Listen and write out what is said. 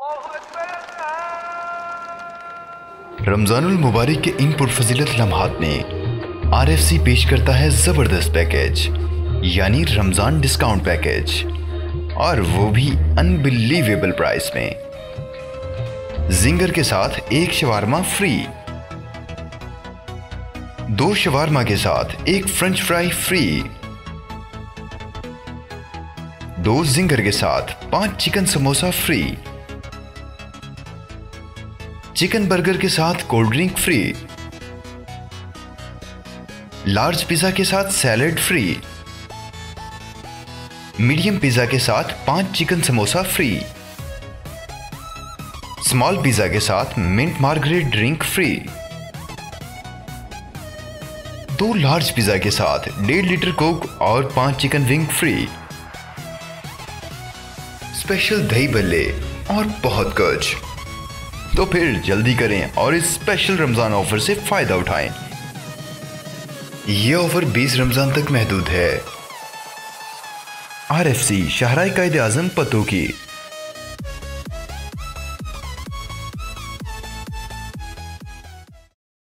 रमजानुल मुबारक के इन पुरफजीलत लम्हात में आरएफसी पेश करता है ज़बरदस्त पैकेज यानी रमज़ान डिस्काउंट पैकेज, और वो भी अनबिलीवेबल प्राइस में। जिंगर के साथ एक शवारमा फ्री, 2 शवारमा के साथ एक फ्रेंच फ्राई फ्री, 2 जिंगर के साथ 5 chicken samosa free, chicken burger के साथ cold drink free, large pizza के साथ सैलेड फ्री, मीडियम पिज़्ज़ा के साथ 5 chicken samosa free, small pizza के साथ mint margarita drink free, 2 large pizza के साथ 1.5 लीटर कोक और 5 चिकन विंग फ्री, स्पेशल दही भल्ले और बहुत कुछ। तो फिर जल्दी करें और इस स्पेशल रमज़ान ऑफर से फ़ायदा उठाएं। ये ऑफर 20 रमज़ान तक महदूद है। आरएफसी शाहराह कायदे आज़म पतों की।